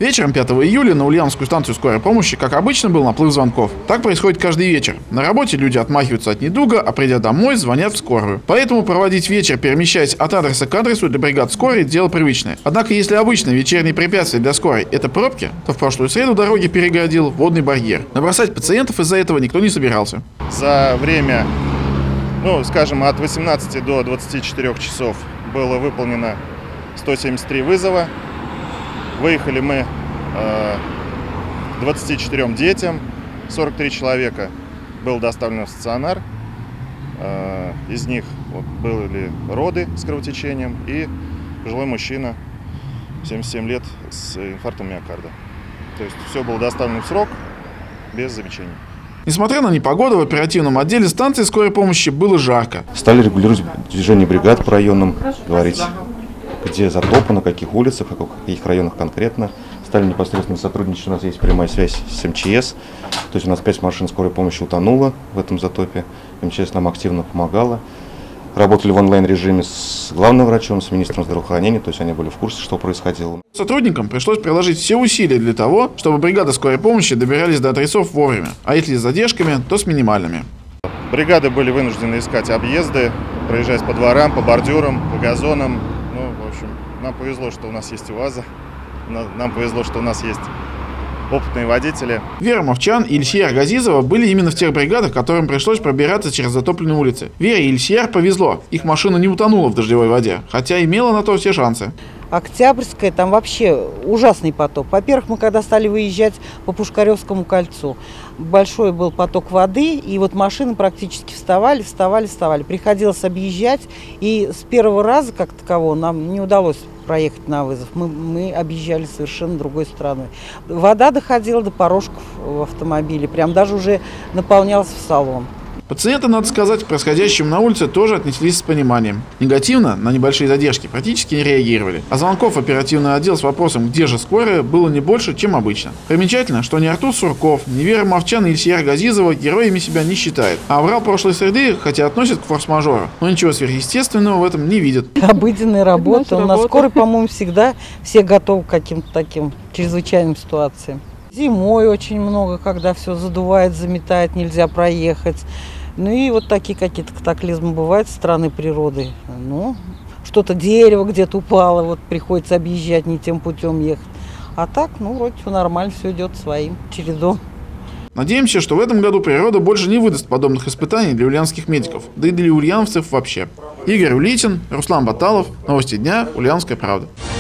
Вечером 5 июля на Ульяновскую станцию скорой помощи, как обычно, был наплыв звонков. Так происходит каждый вечер. На работе люди отмахиваются от недуга, а придя домой, звонят в скорую. Поэтому проводить вечер, перемещаясь от адреса к адресу для бригад скорой, дело привычное. Однако, если обычно вечерние препятствия для скорой – это пробки, то в прошлую среду дороги перегородил водный барьер. Набросать пациентов из-за этого никто не собирался. За время, скажем, от 18 до 24 часов было выполнено 173 вызова. Выехали мы 24 детям, 43 человека было доставлено в стационар. Из них были роды с кровотечением и пожилой мужчина, 77 лет, с инфарктом миокарда. То есть все было доставлено в срок, без замечаний. Несмотря на непогоду, в оперативном отделе станции скорой помощи было жарко. Стали регулировать движение бригад по районам, говорить, где затопано, на каких улицах, в каких районах конкретно. Стали непосредственно сотрудничать, у нас есть прямая связь с МЧС. То есть у нас 5 машин скорой помощи утонуло в этом затопе. МЧС нам активно помогала. Работали в онлайн-режиме с главным врачом, с министром здравоохранения, то есть они были в курсе, что происходило. Сотрудникам пришлось приложить все усилия для того, чтобы бригады скорой помощи добирались до адресов вовремя, а если с задержками, то с минимальными. Бригады были вынуждены искать объезды, проезжать по дворам, по бордюрам, по газонам. В общем, нам повезло, что у нас есть УАЗы, нам повезло, что у нас есть опытные водители. Вера Мовчан и Ильсияр Газизова были именно в тех бригадах, которым пришлось пробираться через затопленные улицы. Вере и Ильсияр повезло, их машина не утонула в дождевой воде, хотя имела на то все шансы. Октябрьская, там вообще ужасный поток. Во-первых, мы когда стали выезжать по Пушкаревскому кольцу, большой был поток воды, и вот машины практически вставали. Приходилось объезжать, и с первого раза, как такового, нам не удалось проехать на вызов. Мы объезжали совершенно другой стороной. Вода доходила до порожков в автомобиле, прям даже уже наполнялась в салон. Пациенты, надо сказать, к происходящему на улице тоже отнеслись с пониманием. Негативно на небольшие задержки практически не реагировали. А звонков в оперативный отдел с вопросом «Где же скорая?» было не больше, чем обычно. Примечательно, что ни Артур Сурков, ни Вера Мовчан и Ильсияр Газизова героями себя не считают. А аврал прошлой среды, хотя относят к форс-мажору, но ничего сверхъестественного в этом не видят. Обыденная работа. У нас скорой, по-моему, всегда все готовы к каким-то таким чрезвычайным ситуациям. Зимой очень много, когда все задувает, заметает, нельзя проехать. И вот такие какие-то катаклизмы бывают со стороны природы. Что-то дерево где-то упало, вот приходится объезжать, не тем путем ехать. А так, вроде все нормально, все идет своим чередом. Надеемся, что в этом году природа больше не выдаст подобных испытаний для ульяновских медиков, да и для ульяновцев вообще. Игорь Улитин, Руслан Баталов. Новости дня. Ульяновская правда.